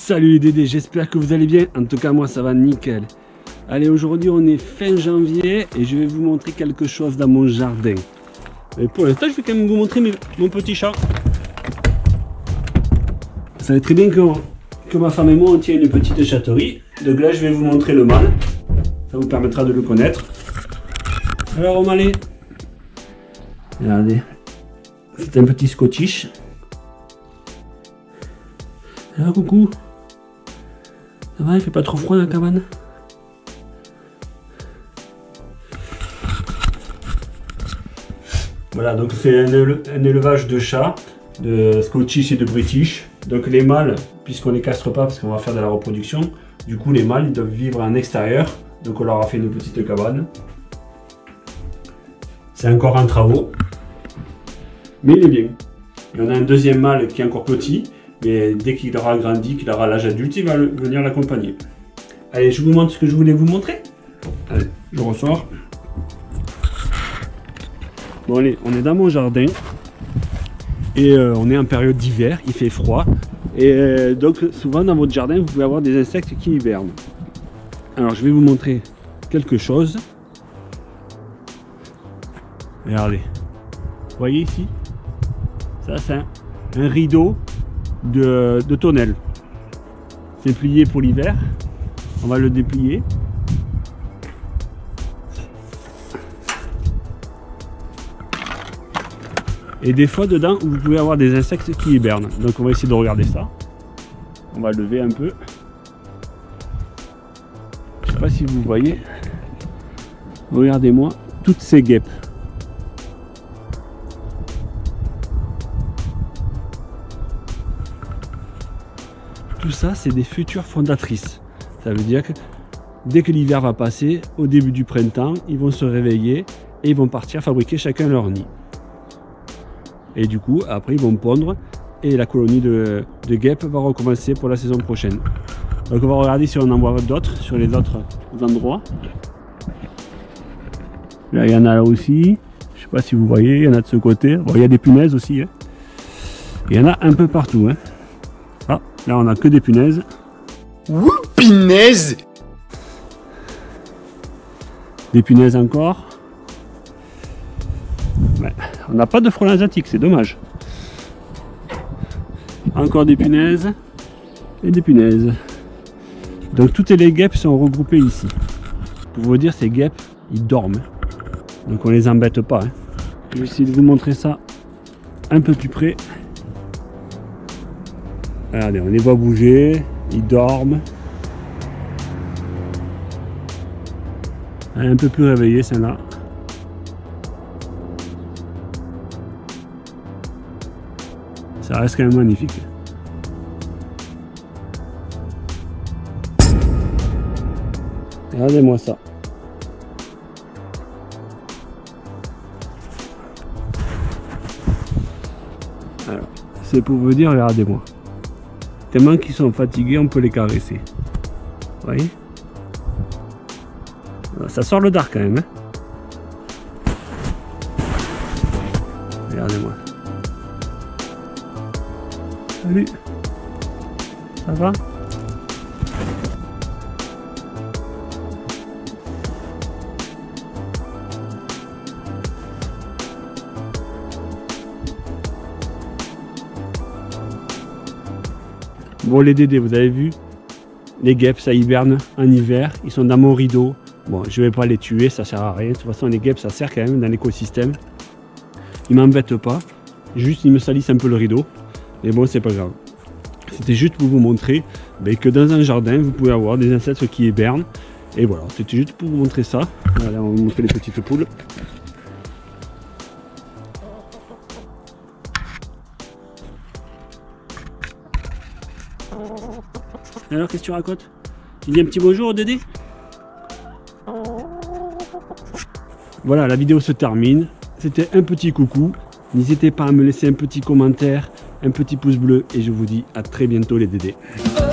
Salut les Dédés, j'espère que vous allez bien. En tout cas moi ça va nickel. Allez, aujourd'hui on est fin janvier et je vais vous montrer quelque chose dans mon jardin. Mais pour l'instant je vais quand même vous montrer mon petit chat. Vous savez très bien que ma femme et moi on tient une petite chatterie. Donc là je vais vous montrer le mâle. Ça vous permettra de le connaître. Alors O'Malley, regardez, c'est un petit Scottish. Alors coucou, ça va, il fait pas trop froid dans la cabane? Voilà, donc c'est un élevage de chats, de Scottish et de British. Donc les mâles, puisqu'on les castre pas parce qu'on va faire de la reproduction, du coup les mâles ils doivent vivre en extérieur. Donc on leur a fait une petite cabane. C'est encore en travaux, mais il est bien. Et on a un deuxième mâle qui est encore petit, mais dès qu'il aura grandi, qu'il aura l'âge adulte, il va venir l'accompagner. Allez, je vous montre ce que je voulais vous montrer. Allez, je ressors. Bon allez, on est dans mon jardin et on est en période d'hiver, il fait froid. Et donc souvent dans votre jardin, vous pouvez avoir des insectes qui hibernent. Alors je vais vous montrer quelque chose. Regardez, vous voyez ici, ça c'est un rideau de tonnelle. C'est plié pour l'hiver, on va le déplier. Et des fois dedans vous pouvez avoir des insectes qui hibernent. Donc on va essayer de regarder ça. On va lever un peu. Je sais pas si vous voyez. Regardez-moi toutes ces guêpes. Tout ça, c'est des futures fondatrices. Ça veut dire que dès que l'hiver va passer, au début du printemps, ils vont se réveiller et ils vont partir fabriquer chacun leur nid. Et du coup, après, ils vont pondre et la colonie de guêpes va recommencer pour la saison prochaine. Donc on va regarder si on en voit d'autres sur les autres endroits. Là, il y en a là aussi. Je sais pas si vous voyez, il y en a de ce côté. Bon, il y a des punaises aussi. Hein. Il y en a un peu partout. Hein. Ah, là, on a que des punaises. Ouh, punaises! Des punaises encore. Ouais, on n'a pas de frelons asiatiques, c'est dommage. Encore des punaises. Et des punaises. Donc toutes les guêpes sont regroupées ici. Pour vous dire, ces guêpes, ils dorment. Donc on les embête pas. Hein. Je vais essayer de vous montrer ça un peu plus près. Regardez, on les voit bouger, ils dorment. Elle est un peu plus réveillée celle-là. Ça reste quand même magnifique. Regardez-moi ça. Alors, c'est pour vous dire, regardez-moi. Tellement qu'ils sont fatigués, on peut les caresser. Vous voyez? Alors, ça sort le dard quand même. Hein, regardez-moi. Salut. Ça va? Bon les Dédés, vous avez vu, les guêpes ça hiberne en hiver, ils sont dans mon rideau. Bon, je vais pas les tuer, ça sert à rien. De toute façon les guêpes ça sert quand même dans l'écosystème. Ils m'embêtent pas, juste ils me salissent un peu le rideau. Mais bon, c'est pas grave. C'était juste pour vous montrer que dans un jardin vous pouvez avoir des insectes qui hibernent. Et voilà, c'était juste pour vous montrer ça. Voilà, on va vous montrer les petites poules. Alors, qu'est-ce que tu racontes? Tu dis un petit bonjour au Dédé? Voilà, la vidéo se termine. C'était un petit coucou. N'hésitez pas à me laisser un petit commentaire, un petit pouce bleu. Et je vous dis à très bientôt les Dédés.